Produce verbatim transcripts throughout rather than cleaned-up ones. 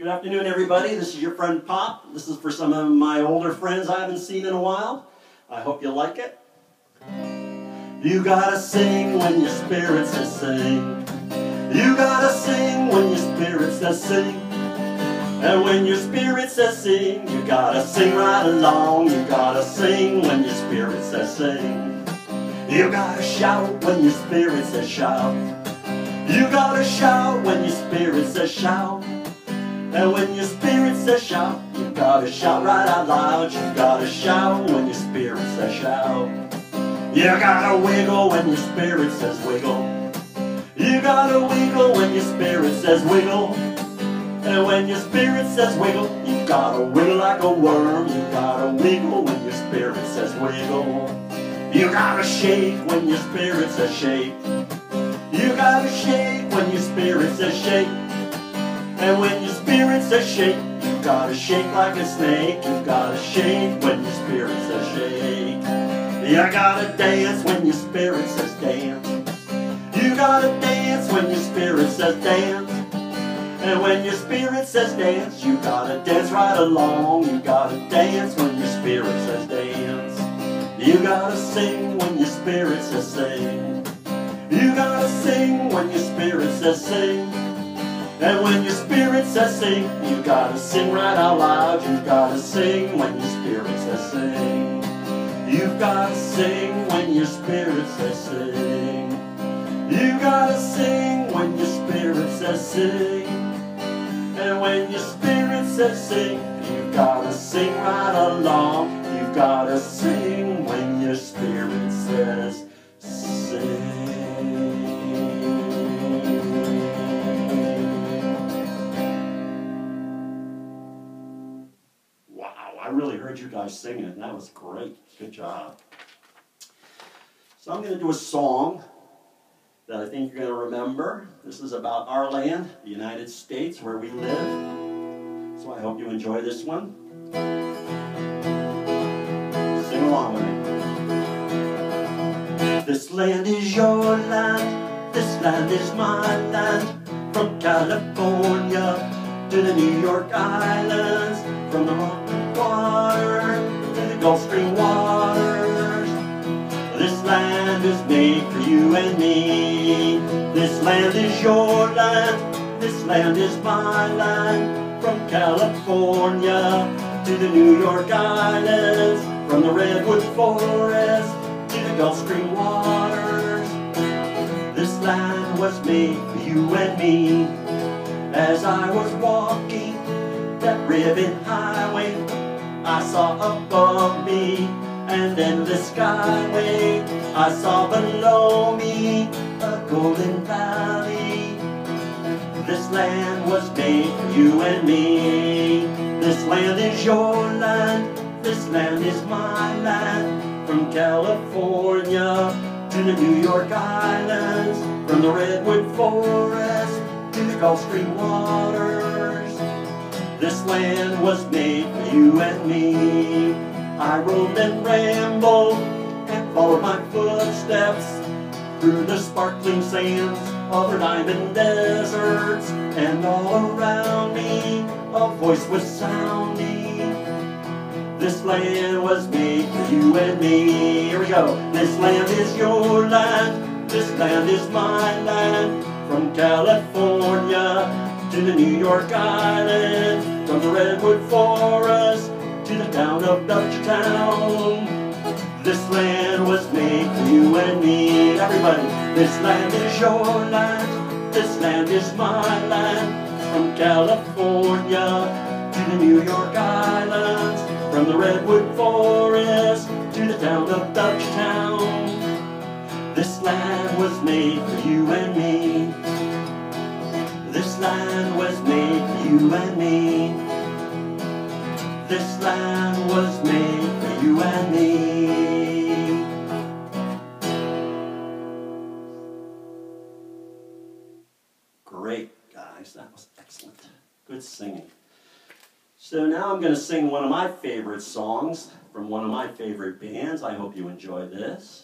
Good afternoon, everybody. This is your friend Pop. This is for some of my older friends I haven't seen in a while. I hope you like it. You gotta sing when your spirit says sing. You gotta sing when your spirit says sing. And when your spirit says sing, you gotta sing right along. You gotta sing when your spirit says sing. You gotta shout when your spirit says shout. You gotta shout when your spirit says shout. And when your spirit says shout, you gotta shout right out loud. You gotta shout when your spirit says shout. You gotta wiggle when your spirit says wiggle. You gotta wiggle when your spirit says wiggle. And when your spirit says wiggle, you gotta wiggle like a worm. You gotta wiggle when your spirit says wiggle. You gotta shake when your spirit says shake. You gotta shake when your spirit says shake. And when your spirit says shake, you gotta shake like a snake. You gotta shake when your spirit says shake. You gotta dance when your spirit says dance. You gotta dance when your spirit says dance. And when your spirit says dance, you gotta dance right along. You gotta dance when your spirit says dance. You gotta sing when your spirit says sing. You gotta sing when your spirit says sing. And when your spirit says sing, you gotta sing right out loud. You gotta sing when your spirit says sing. You gotta sing when your spirit says sing. You gotta sing when your spirit says sing. And when your spirit says sing, you gotta sing right along. You gotta sing when your spirit says sing. I really heard you guys singing, and that was great. Good job. So I'm going to do a song that I think you're going to remember. This is about our land, the United States, where we live. So I hope you enjoy this one. Sing along with me. This land is your land. This land is my land. From California to the New York Islands. From the Rocky Water to the Gulf Stream waters. This land is made for you and me. This land is your land. This land is my land. From California to the New York Islands. From the Redwood Forest to the Gulf Stream waters. This land was made for you and me. As I was walking that ribbon highway, I saw above me an endless skyway. I saw below me a golden valley. This land was made for you and me. This land is your land. This land is my land. From California to the New York Islands. From the Redwood Forest to the Gulf Stream waters. This land was made for you and me. I roamed and rambled and followed my footsteps through the sparkling sands of the diamond deserts. And all around me a voice was sounding. This land was made for you and me. Here we go. This land is your land. This land is my land. From California to the New York Island. From the Redwood Forest to the town of Dutchtown. This land was made for you and me. Everybody, this land is your land. This land is my land. From California to the New York Islands. From the Redwood Forest to the town of Dutchtown. This land was made for you and me. This land was made for you and me. This land was made for you and me. Great, guys. That was excellent. Good singing. So now I'm going to sing one of my favorite songs from one of my favorite bands. I hope you enjoy this.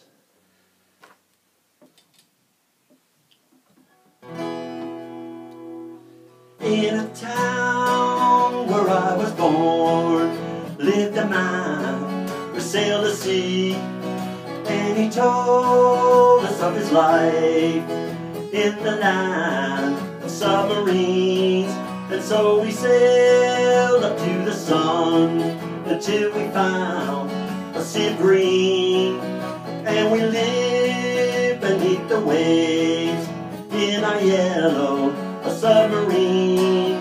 In a town a man who sailed the sea, and he told us of his life in the land of submarines. And so we sailed up to the sun until we found a sea of green, and we lived beneath the waves in our yellow submarine.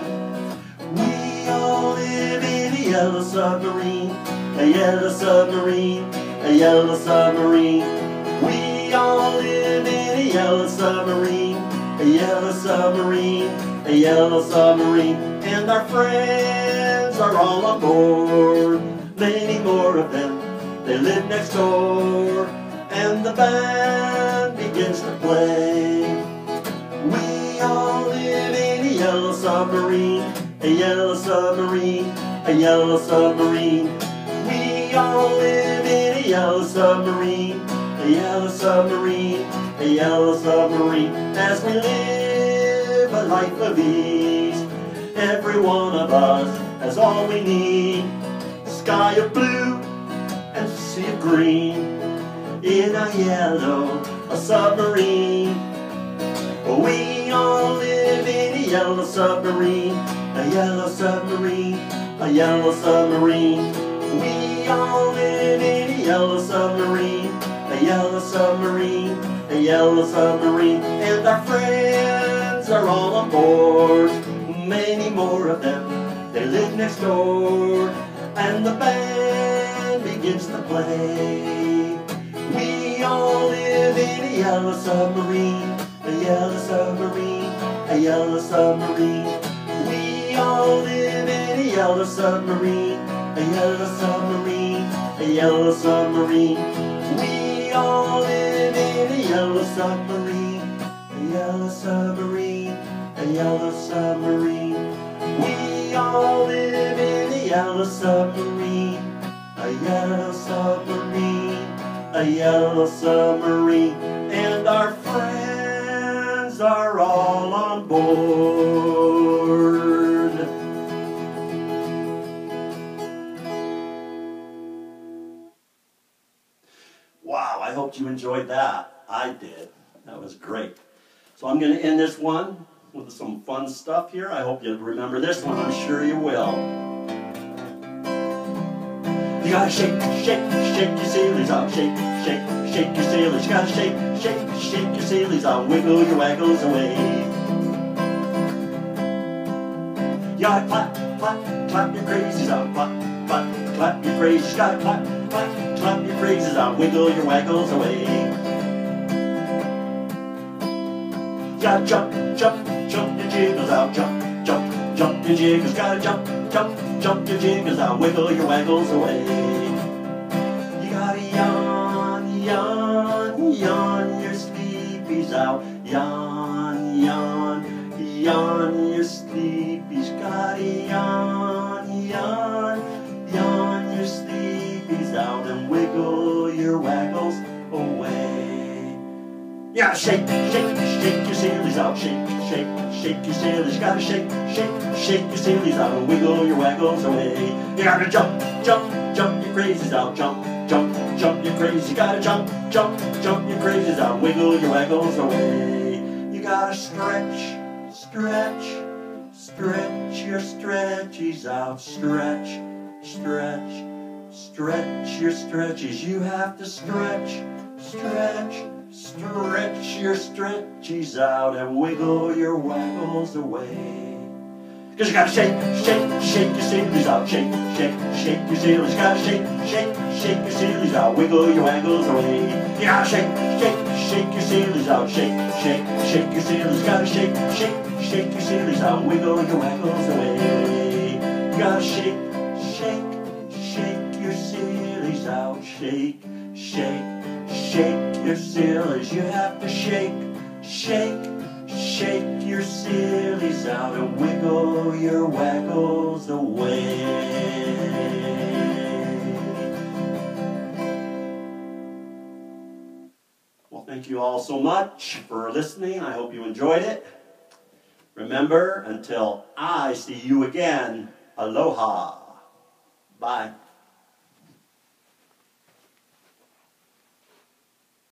We all live in a yellow submarine, a yellow submarine, a yellow submarine. We all live in a yellow submarine, a yellow submarine, a yellow submarine. And our friends are all on board, many more of them, they live next door. And the band begins to play. We all live in a yellow submarine, a yellow submarine, a yellow submarine. We all live in a yellow submarine, a yellow submarine, a yellow submarine. As we live a life of ease, every one of us has all we need. Sky of blue and sea of green in a yellow a submarine. We all live in a yellow submarine, a yellow submarine, a yellow submarine. We all live in a yellow submarine, a yellow submarine, a yellow submarine. And our friends are all on board, many more of them, they live next door. And the band begins to play. We all live in a yellow submarine, a yellow submarine, a yellow submarine. We all live in a yellow submarine, a yellow submarine, a yellow submarine. We all live in a yellow submarine, a yellow submarine, a yellow submarine. We all live in a yellow submarine, a yellow submarine, a yellow submarine. And our friends are all on board. Wow, I hope you enjoyed that. I did. That was great. So I'm going to end this one with some fun stuff here. I hope you remember this one. I'm sure you will. You gotta shake, shake, shake your sailors out. Shake, shake, shake your sailors. You gotta shake, shake, shake your sailors out. Wiggle your waggles away. You gotta clap, clap, clap your crazies out. Clap, clap, clap your crazies. You gotta clap, clap, clap your crazies out. Wiggle your waggles away. You gotta jump, jump, jump your jiggles out. Jump, jump, jump your jiggles. Gotta jump, jump, jump your jiggles out. Wiggle your waggles away. You gotta yawn, yawn, yawn your sleepies out. Yawn, yawn, yawn your sleepies. Gotta yawn, yawn, yawn your sleepies out. And wiggle your waggles away. Yeah, shake, shake, shake your sailies out. Shake, shake, shake your sailies. You gotta shake, shake, shake your sailies out and wiggle your waggles away. You gotta jump, jump, jump your crazies out. Jump, jump, jump your crazies. You gotta jump, jump, jump your crazies out. Wiggle your waggles away. You gotta stretch, stretch, stretch your stretchies out. Stretch, stretch, stretch your stretchies. You have to stretch, stretch, stretch your stretchies out and wiggle your waggles away. Cause you gotta shake, shake, shake your sailies out. Shake, shake, shake your sailies. You gotta shake, shake, shake your sailies out. Wiggle your waggles away. You gotta shake, shake, shake your sailies out. Shake, shake, shake your sailies. You gotta shake, shake, shake your sailies out. Wiggle your waggles away. You gotta shake, shake, shake your sailies out. Shake, shake, shake your sailies. You have to shake, shake, shake your sillies out and wiggle your waggles away. Well, thank you all so much for listening. I hope you enjoyed it. Remember, until I see you again, aloha.